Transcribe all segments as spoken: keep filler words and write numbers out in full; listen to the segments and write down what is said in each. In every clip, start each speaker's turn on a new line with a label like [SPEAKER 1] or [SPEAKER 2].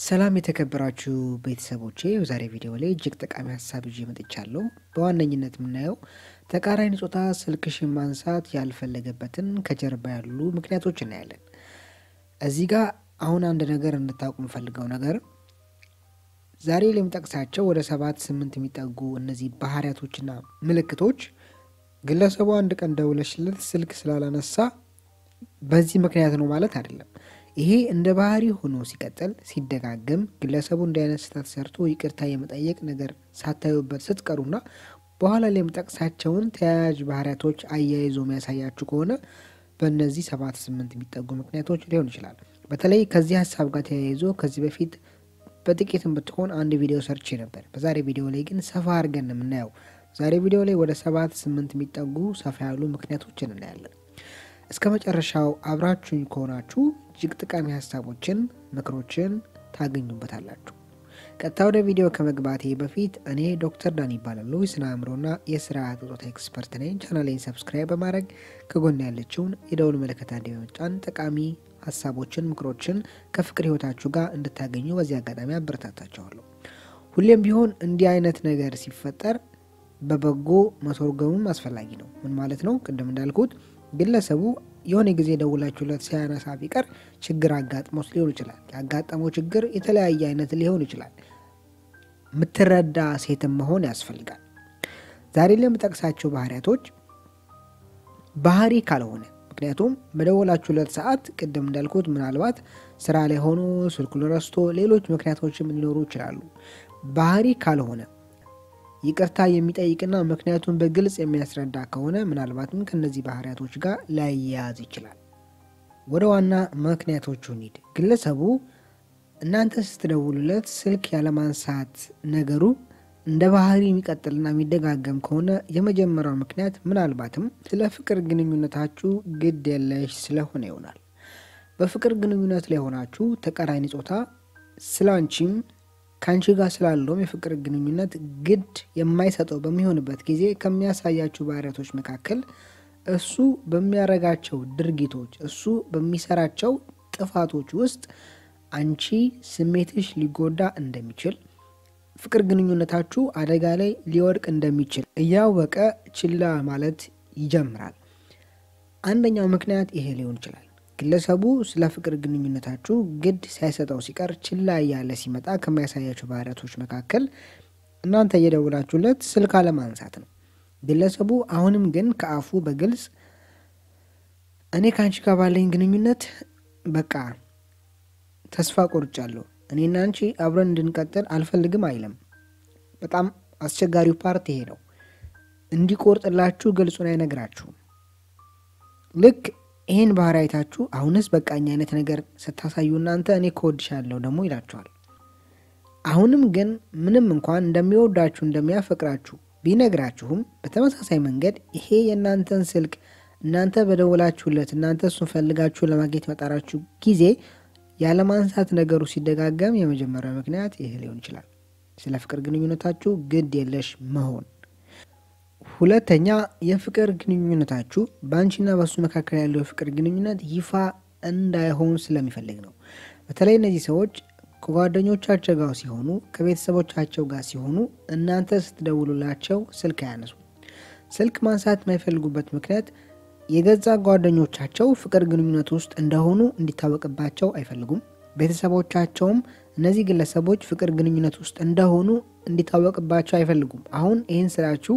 [SPEAKER 1] ሰላም የተከበራችሁ ቤተሰቦቼ በዛሬ ቪዲዮ ላይ እጅግ ጠቃሚ ሀሳብ ይዤ መጥቻለሁ። በዋነኝነት የምናየው ተቃራኒ ጾታ ስልክሽን ማንሳት ያልፈለገበትን ከጀርባ ያሉ ምክንያቶች እናያለን። እዚህ ጋር አሁን አንድ ነገር እንድታውቁ የምፈልገው ነገር ዛሬ ላይ የምጠቅሳቸው ወደ ሰባት ስምንት የሚጠጉ እነዚህ ባህሪያቶችና ምልክቶች ግለሰቡ አንድ ቀን ደውለሽለት ስልክ ስላላነሳ በዚህ ምክንያት ነው ማለት አይደለም። ይሄ እንደ ባህሪ ሆኖ ሲቀጥል ሲደጋገም ግለሰቡ እንደ አይነት ስህተት ሰርቶ ይቅርታ የመጠየቅ ነገር ሳታዩበት ስትቀሩና በኋላ ላይ የምጠቅሳቸውን ተያያዥ ባህሪያቶች አያይዞ የሚያሳያችሁ ከሆነ በእነዚህ ሰባት ስምንት የሚጠጉ ምክንያቶች ሊሆን ይችላል። በተለይ ከዚህ ሀሳብ ጋር ተያይዞ ከዚህ በፊት በጥቂትም ብትሆን አንድ ቪዲዮ ሰርቼ ነበር። በዛሬ ቪዲዮ ላይ ግን ሰፋ አድርገን የምናየው ዛሬ ቪዲዮ ላይ ወደ ሰባት ስምንት የሚጠጉ ሰፋ ያሉ ምክንያቶችን እናያለን። እስከ መጨረሻው አብራችሁኝ ከሆናችሁ እጅግ ጠቃሚ ሀሳቦችን ምክሮችን ታገኙበታላችሁ። ቀጥታ ወደ ቪዲዮ ከመግባቴ በፊት እኔ ዶክተር ዳኒ እባላለሁ። የስነ አእምሮና የስርዓተ ጾታ ኤክስፐርት ነኝ። ቻናሌን ሰብስክራይብ በማድረግ ከጎን ያለችውን የደውል ምልክት አንዴ በመጫን ጠቃሚ ሀሳቦችን ምክሮችን ከፍቅር ህይወታችሁ ጋር እንድታገኙ በዚህ አጋጣሚ አበረታታችኋለሁ። ሁሌም ቢሆን እንዲህ አይነት ነገር ሲፈጠር በበጎ መተርጎምም አስፈላጊ ነው። ምን ማለት ነው? ቅድም እንዳልኩት ግለሰቡ የሆነ ጊዜ ደውላችሁለት ሳያነሳ ቢቀር ችግር አጋጥሞት ሊሆን ይችላል። ያጋጠመው ችግር የተለያየ አይነት ሊሆን ይችላል። ምትረዳ ሴትም መሆን ያስፈልጋል። ዛሬ ላይ የምጠቅሳቸው ባህሪያቶች ባህሪ ካልሆነ ምክንያቱም በደውላችሁለት ሰዓት ቅድም እንዳልኩት ምናልባት ስራ ላይ ሆኖ ስልኩን ረስቶ ሌሎች ምክንያቶችም ሊኖሩ ይችላሉ። ባህሪ ካልሆነ ይቅርታ የሚጠይቅና ምክንያቱም በግልጽ የሚያስረዳ ከሆነ ምናልባትም ከነዚህ ባህሪያቶች ጋር ላይያዝ ይችላል። ወደ ዋና ምክንያቶቹ እንሂድ። ግለሰቡ እናንተ ስትደውሉለት ስልክ ያለማንሳት ነገሩ እንደ ባህሪ የሚቀጥልና የሚደጋገም ከሆነ የመጀመሪያው ምክንያት ምናልባትም ስለ ፍቅር ግንኙነታችሁ ግድ የለሽ ስለሆነ ይሆናል። በፍቅር ግንኙነት ላይ ሆናችሁ ተቃራኒ ጾታ ስላንቺም ካንቺ ጋር ስላለውም የፍቅር ግንኙነት ግድ የማይሰጠው በሚሆንበት ጊዜ ከሚያሳያችሁ ባህሪያቶች መካከል እሱ በሚያረጋቸው ድርጊቶች እሱ በሚሰራቸው ጥፋቶች ውስጥ አንቺ ስሜትሽ ሊጎዳ እንደሚችል ፍቅር ግንኙነታችሁ አደጋ ላይ ሊወድቅ እንደሚችል እያወቀ ችላ ማለት ይጀምራል። አንደኛው ምክንያት ይሄ ሊሆን ይችላል። ግለሰቡ ስለ ፍቅር ግንኙነታችሁ ግድ ሳይሰጠው ሲቀር ችላ ያለ ሲመጣ ከሚያሳያችሁ ባህሪያቶች መካከል እናንተ እየደውላችሁለት ስልክ አለማንሳት ነው። ግለሰቡ አሁንም ግን ከአፉ በግልጽ እኔ ካንቺ ጋር ባለኝ ግንኙነት በቃ ተስፋ ቆርጫለሁ፣ እኔና አንቺ አብረን እንድንቀጥል አልፈልግም አይልም። በጣም አስቸጋሪው ፓርት ይሄ ነው። እንዲቆርጥላችሁ ግልጹን አይነግራችሁም። ልክ ይሄን ባህሪ አይታችሁ አሁንስ በቃኝ አይነት ነገር ስታሳዩ እናንተ እኔ ኮድሻለሁ ደግሞ ይላችኋል። አሁንም ግን ምንም እንኳን እንደሚወዳችሁ እንደሚያፈቅራችሁ ቢነግራችሁም በተመሳሳይ መንገድ ይሄ የእናንተን ስልክ እናንተ በደውላችሁለት እናንተ እሱን ፈልጋችሁ ለማግኘት መጣራችሁ ጊዜ ያለማንሳት ነገሩ ሲደጋገም የመጀመሪያው ምክንያት ይሄ ሊሆን ይችላል። ስለ ፍቅር ግንኙነታችሁ ግድ የለሽ መሆን። ሁለተኛ የፍቅር ግንኙነታችሁ ባንቺና በሱ መካከል ያለው የፍቅር ግንኙነት ይፋ እንዳይሆን ስለሚፈልግ ነው። በተለይ እነዚህ ሰዎች ከጓደኞቻቸው ጋር ሲሆኑ ከቤተሰቦቻቸው ጋር ሲሆኑ እናንተ ስትደውሉላቸው ስልክ አያነሱ። ስልክ ማንሳት የማይፈልጉበት ምክንያት የገዛ ጓደኞቻቸው ፍቅር ግንኙነት ውስጥ እንደሆኑ እንዲታወቅባቸው አይፈልጉም። ቤተሰቦቻቸውም እነዚህ ግለሰቦች ፍቅር ግንኙነት ውስጥ እንደሆኑ እንዲታወቅባቸው አይፈልጉም። አሁን ይህን ስላችሁ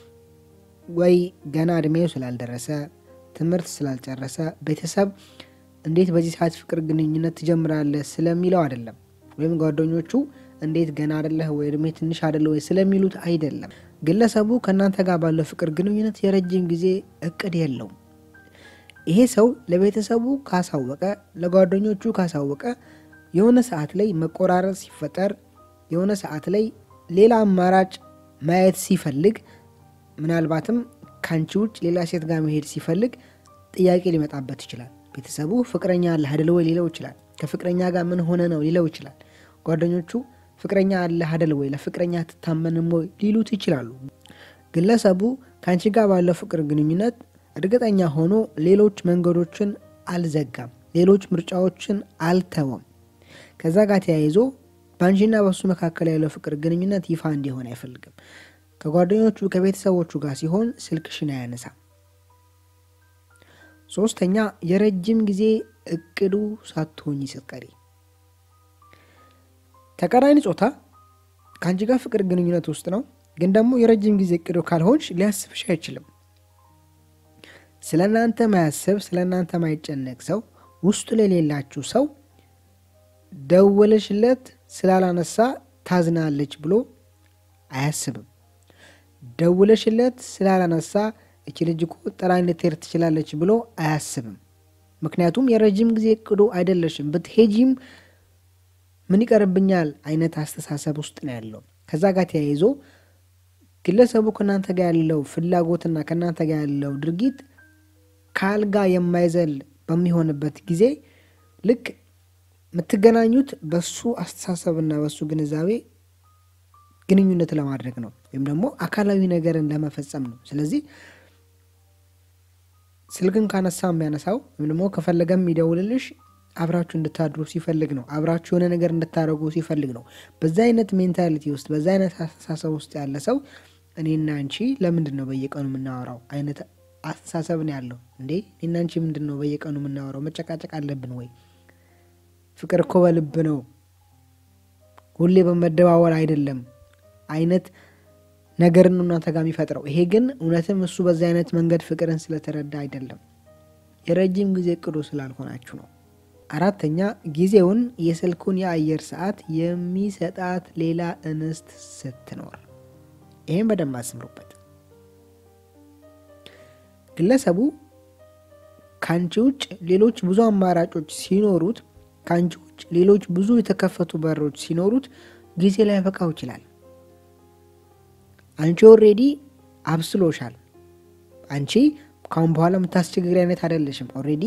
[SPEAKER 1] ወይ ገና እድሜው ስላልደረሰ ትምህርት ስላልጨረሰ ቤተሰብ እንዴት በዚህ ሰዓት ፍቅር ግንኙነት ትጀምራለህ ስለሚለው አይደለም። ወይም ጓደኞቹ እንዴት ገና አይደለህ ወይ እድሜ ትንሽ አይደለ ወይ ስለሚሉት አይደለም። ግለሰቡ ከናንተ ጋር ባለው ፍቅር ግንኙነት የረጅም ጊዜ እቅድ የለውም። ይሄ ሰው ለቤተሰቡ ካሳወቀ ለጓደኞቹ ካሳወቀ የሆነ ሰዓት ላይ መቆራረጥ ሲፈጠር የሆነ ሰዓት ላይ ሌላ አማራጭ ማየት ሲፈልግ ምናልባትም ካንቺ ውጭ ሌላ ሴት ጋር መሄድ ሲፈልግ ጥያቄ ሊመጣበት ይችላል። ቤተሰቡ ፍቅረኛ አለ አይደል ወይ ሊለው ይችላል። ከፍቅረኛ ጋር ምን ሆነ ነው ሊለው ይችላል። ጓደኞቹ ፍቅረኛ አለ አይደል ወይ ለፍቅረኛ ተታመንም ወይ ሊሉት ይችላሉ። ግለሰቡ ካንቺ ጋር ባለው ፍቅር ግንኙነት እርግጠኛ ሆኖ ሌሎች መንገዶችን አልዘጋም፣ ሌሎች ምርጫዎችን አልተወም። ከዛ ጋር ተያይዞ ባንቺና በሱ መካከል ያለው ፍቅር ግንኙነት ይፋ እንዲሆን አይፈልግም። ከጓደኞቹ ከቤተሰቦቹ ጋር ሲሆን ስልክሽን አያነሳም። ሶስተኛ የረጅም ጊዜ እቅዱ ሳትሆኚ ስትቀሪ። ተቃራኒ ጾታ ካንቺ ጋር ፍቅር ግንኙነት ውስጥ ነው፣ ግን ደግሞ የረጅም ጊዜ እቅዱ ካልሆንሽ ሊያስብሽ አይችልም። ስለናንተ ማያስብ ስለናንተ ማይጨነቅ ሰው ውስጡ ለሌላችሁ ሰው ደወለሽለት ስላላነሳ ታዝናለች ብሎ አያስብም። ደውለሽለት ስላላነሳ እቺ ልጅ እኮ ጥላኝ ልትሄድ ትችላለች ብሎ አያስብም። ምክንያቱም የረጅም ጊዜ እቅዱ አይደለሽም። ብትሄጂም ምን ይቀርብኛል አይነት አስተሳሰብ ውስጥ ነው ያለው። ከዛ ጋር ተያይዞ ግለሰቡ ከናንተ ጋር ያለው ፍላጎትና ከናንተ ጋር ያለው ድርጊት ካልጋ የማይዘል በሚሆንበት ጊዜ ልክ የምትገናኙት በሱ አስተሳሰብና በሱ ግንዛቤ ግንኙነት ለማድረግ ነው፣ ወይም ደግሞ አካላዊ ነገርን ለመፈጸም ነው። ስለዚህ ስልክን ካነሳ የሚያነሳው ወይም ደግሞ ከፈለገም ይደውልልሽ አብራችሁ እንድታድሩ ሲፈልግ ነው፣ አብራችሁ የሆነ ነገር እንድታረጉ ሲፈልግ ነው። በዛ አይነት ሜንታሊቲ ውስጥ በዛ አይነት አስተሳሰብ ውስጥ ያለ ሰው እኔና አንቺ ለምንድነው በየቀኑ የምናወራው አይነት አስተሳሰብ ነው ያለው። እንዴ እኔና አንቺ ምንድነው በየቀኑ የምናወራው? መጨቃጨቅ አለብን ወይ? ፍቅር እኮ በልብ ነው፣ ሁሌ በመደዋወል አይደለም አይነት ነገር ነው እናንተ ጋር የሚፈጥረው። ይሄ ግን እውነትም እሱ በዛ አይነት መንገድ ፍቅርን ስለተረዳ አይደለም፣ የረጅም ጊዜ እቅዱ ስላልሆናችሁ ነው። አራተኛ ጊዜውን የስልኩን የአየር ሰዓት የሚሰጣት ሌላ እንስት ስትኖር። ይሄን በደንብ አስምሩበት። ግለሰቡ ካንቺ ውጭ ሌሎች ብዙ አማራጮች ሲኖሩት፣ ካንቺ ውጭ ሌሎች ብዙ የተከፈቱ በሮች ሲኖሩት ጊዜ ላይ በቃው ይችላል። አንቺ ኦሬዲ አብስሎሻል። አንቺ ካሁን በኋላ የምታስቸግሪ አይነት አይደለሽም። ኦሬዲ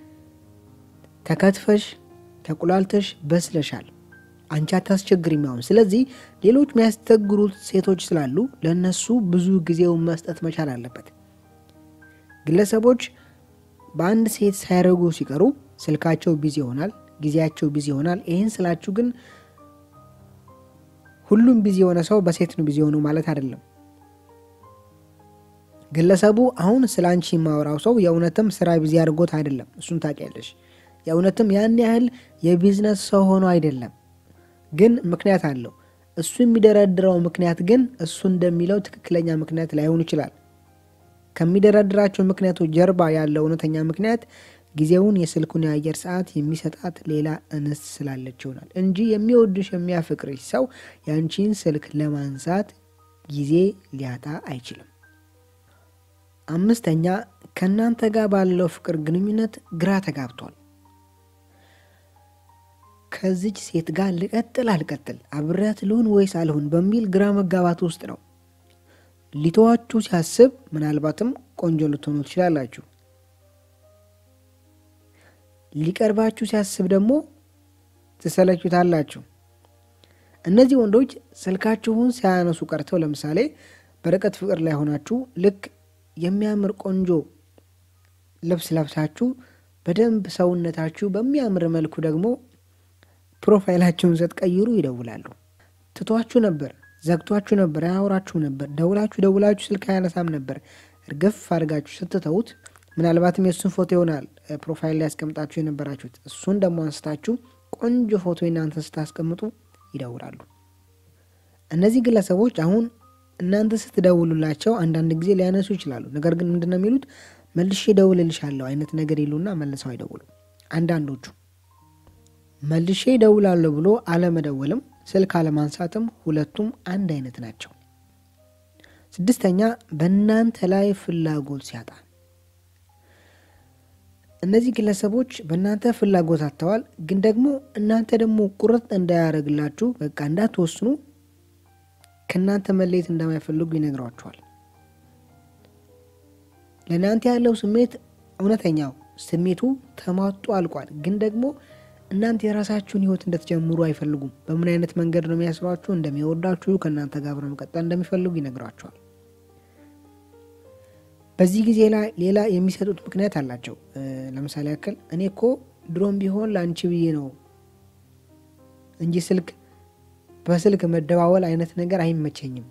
[SPEAKER 1] ተከትፈሽ ተቁላልተሽ በስለሻል። አንቺ አታስቸግሪም አሁን። ስለዚህ ሌሎች የሚያስቸግሩት ሴቶች ስላሉ ለነሱ ብዙ ጊዜውን መስጠት መቻል አለበት። ግለሰቦች በአንድ ሴት ሳይረጉ ሲቀሩ ስልካቸው ቢዚ ይሆናል፣ ጊዜያቸው ቢዚ ይሆናል። ይሄን ስላችሁ ግን ሁሉም ቢዚ የሆነ ሰው በሴት ነው ቢዚ ሆኖ ማለት አይደለም። ግለሰቡ አሁን ስላንቺ ማወራው ሰው የእውነትም ስራ ቢዚ አድርጎት አይደለም፣ እሱን ታውቂያለሽ። የእውነትም ያን ያህል የቢዝነስ ሰው ሆኖ አይደለም፣ ግን ምክንያት አለው። እሱ የሚደረድረው ምክንያት ግን እሱ እንደሚለው ትክክለኛ ምክንያት ላይሆን ይችላል። ከሚደረድራቸው ምክንያቶች ጀርባ ያለው እውነተኛ ምክንያት ጊዜውን የስልኩን የአየር ሰዓት የሚሰጣት ሌላ እንስት ስላለች ይሆናል እንጂ የሚወድሽ የሚያፈቅርሽ ሰው ያንቺን ስልክ ለማንሳት ጊዜ ሊያጣ አይችልም። አምስተኛ ከናንተ ጋር ባለው ፍቅር ግንኙነት ግራ ተጋብቷል። ከዚች ሴት ጋር ልቀጥል አልቀጥል፣ አብሬያት ልሁን ወይስ አልሁን በሚል ግራ መጋባት ውስጥ ነው። ሊተዋችሁ ሲያስብ ምናልባትም ቆንጆ ልትሆኑ ትችላላችሁ። ሊቀርባችሁ ሲያስብ ደግሞ ትሰለቹታላችሁ። እነዚህ ወንዶች ስልካችሁን ሳያነሱ ቀርተው ለምሳሌ በርቀት ፍቅር ላይ ሆናችሁ ልክ የሚያምር ቆንጆ ልብስ ለብሳችሁ በደንብ ሰውነታችሁ በሚያምር መልኩ ደግሞ ፕሮፋይላችሁን ስትቀይሩ ይደውላሉ። ትቷችሁ ነበር፣ ዘግቷችሁ ነበር፣ ያወራችሁ ነበር፣ ደውላችሁ ደውላችሁ ስልክ አያነሳም ነበር። እርግፍ አድርጋችሁ ስትተውት ምናልባትም የሱን ፎቶ ይሆናል ፕሮፋይል ላይ ያስቀምጣችሁ የነበራችሁት። እሱን ደግሞ አንስታችሁ ቆንጆ ፎቶ እናንተ ስታስቀምጡ ይደውላሉ። እነዚህ ግለሰቦች አሁን እናንተ ስትደውሉላቸው አንዳንድ ጊዜ ሊያነሱ ይችላሉ። ነገር ግን ምንድነው የሚሉት? መልሼ ደውልልሻለሁ አይነት ነገር ይሉና መልሰው አይደውሉም። አንዳንዶቹ መልሼ ደውላለሁ ብሎ አለመደወልም ስልክ አለማንሳትም ሁለቱም አንድ አይነት ናቸው። ስድስተኛ በእናንተ ላይ ፍላጎት ሲያጣ። እነዚህ ግለሰቦች በእናንተ ፍላጎት አጥተዋል፣ ግን ደግሞ እናንተ ደግሞ ቁርጥ እንዳያረግላችሁ በቃ እንዳትወስኑ ከናንተ መለየት እንደማይፈልጉ ይነግሯቸዋል። ለናንተ ያለው ስሜት እውነተኛው ስሜቱ ተማጥቶ አልቋል፣ ግን ደግሞ እናንተ የራሳችሁን ህይወት እንድትጀምሩ አይፈልጉም። በምን አይነት መንገድ ነው የሚያስሯችሁ? እንደሚወዳችሁ ከናንተ ጋር አብረው መቀጠል እንደሚፈልጉ ይነግሯቸዋል። በዚህ ጊዜ ላይ ሌላ የሚሰጡት ምክንያት አላቸው። ለምሳሌ ያክል እኔ እኮ ድሮም ቢሆን ላንቺ ብዬ ነው እንጂ ስልክ በስልክ መደዋወል አይነት ነገር አይመቸኝም።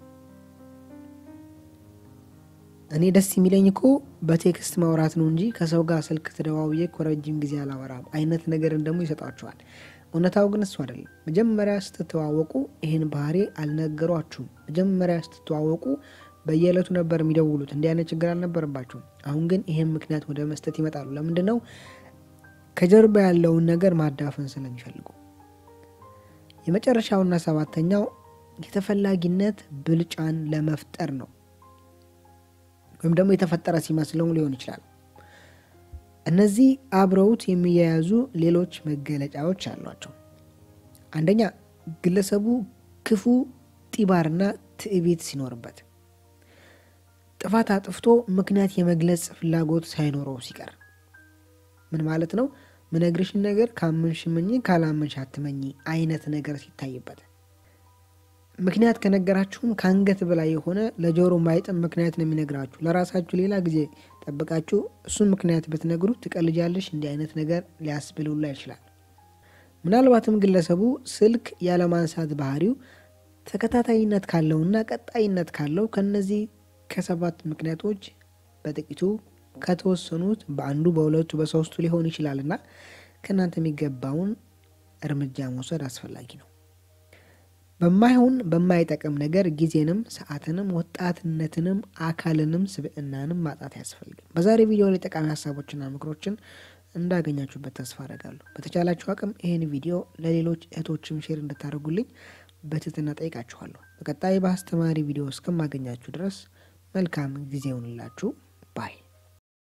[SPEAKER 1] እኔ ደስ የሚለኝ እኮ በቴክስት ማውራት ነው እንጂ ከሰው ጋር ስልክ ተደዋውዬ እኮ ረጅም ጊዜ አላወራም አይነት ነገርን ደግሞ ይሰጣቸዋል። እውነታው ግን እሱ አይደለም። መጀመሪያ ስትተዋወቁ ይሄን ባህሪ አልነገሯችሁም። መጀመሪያ ስትተዋወቁ በየዕለቱ ነበር የሚደውሉት። እንዲህ አይነት ችግር አልነበረባችሁም። አሁን ግን ይሄን ምክንያት ወደ መስጠት ይመጣሉ። ለምንድነው? ከጀርባ ያለውን ነገር ማዳፈን ስለሚፈልጉ። የመጨረሻውና ሰባተኛው የተፈላጊነት ብልጫን ለመፍጠር ነው። ወይም ደግሞ የተፈጠረ ሲመስለው ሊሆን ይችላል። እነዚህ አብረውት የሚያያዙ ሌሎች መገለጫዎች አሏቸው። አንደኛ ግለሰቡ ክፉ ጢባርና ትዕቢት ሲኖርበት፣ ጥፋት አጥፍቶ ምክንያት የመግለጽ ፍላጎት ሳይኖረው ሲቀር። ምን ማለት ነው? ምነግርሽን ነገር ካመንሽ መኝ ካላመንሽ አትመኝ አይነት ነገር ሲታይበት። ምክንያት ከነገራችሁም ካንገት በላይ የሆነ ለጆሮ ማይጥም ምክንያት ነው የሚነግራችሁ። ለራሳችሁ ሌላ ጊዜ ጠብቃችሁ እሱን ምክንያት ብትነግሩት ትቀልጃለሽ እንዲህ አይነት ነገር ሊያስብሉላ ይችላል። ምናልባትም ግለሰቡ ስልክ ያለማንሳት ባህሪው ተከታታይነት ካለውና ቀጣይነት ካለው ከነዚህ ከሰባት ምክንያቶች በጥቂቱ ከተወሰኑት በአንዱ በሁለቱ በሶስቱ ሊሆን ይችላልና ከናንተ የሚገባውን እርምጃ መውሰድ አስፈላጊ ነው። በማይሆን በማይጠቅም ነገር ጊዜንም ሰዓትንም ወጣትነትንም አካልንም ስብዕናንም ማጣት ያስፈልጋል። በዛሬ ቪዲዮ ላይ ጠቃሚ ሐሳቦችና ምክሮችን እንዳገኛችሁበት ተስፋ አደርጋለሁ። በተቻላችሁ አቅም ይሄን ቪዲዮ ለሌሎች እህቶችም ሼር እንድታደርጉልኝ በትህትና ጠይቃችኋለሁ። በቀጣይ በአስተማሪ ቪዲዮ እስከማገኛችሁ ድረስ መልካም ጊዜ ይሁንላችሁ ባይ